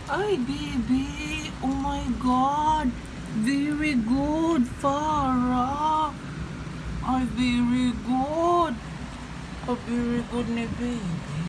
Hi, baby. Oh my God. Very good, Farah. I very good. A very good, baby.